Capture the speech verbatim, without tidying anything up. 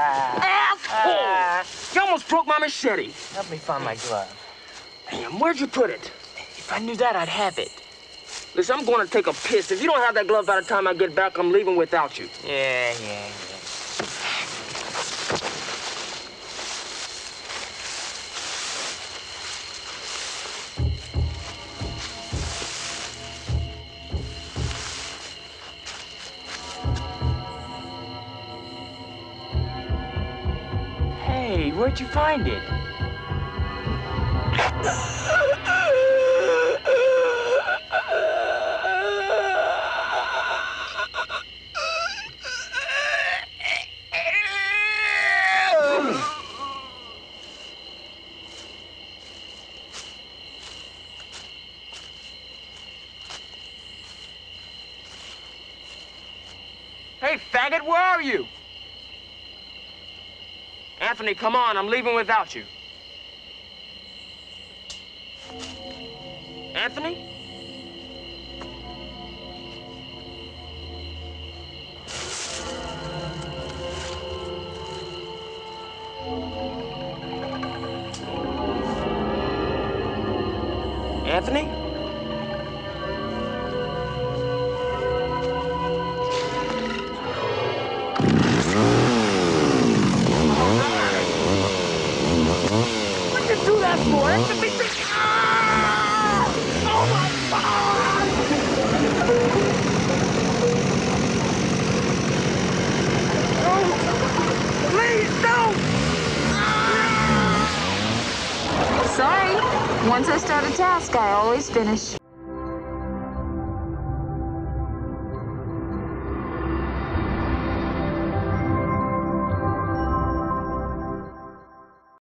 Asshole! You almost broke my machete. Help me find my glove. Damn, where'd you put it? If I knew that, I'd have it. Listen, I'm going to take a piss. If you don't have that glove by the time I get back, I'm leaving without you. Yeah, yeah, yeah. Hey, where'd you find it? Hey, faggot, where are you? Anthony, come on, I'm leaving without you. Anthony? Anthony? What'd you do that for? That's a big thing. Ah! Oh my God! No! Please, no! Sorry. Once I start a task, I always finish.